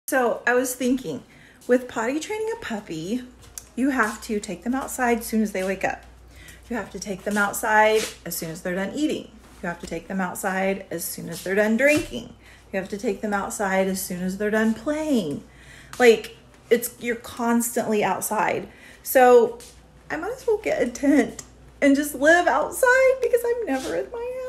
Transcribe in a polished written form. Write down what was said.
So I was thinking, with potty training a puppy, you have to take them outside as soon as they wake up. You have to take them outside as soon as they're done eating. You have to take them outside as soon as they're done drinking. You have to take them outside as soon as they're done playing. Like, you're constantly outside. So I might as well get a tent and just live outside because I'm never in my house.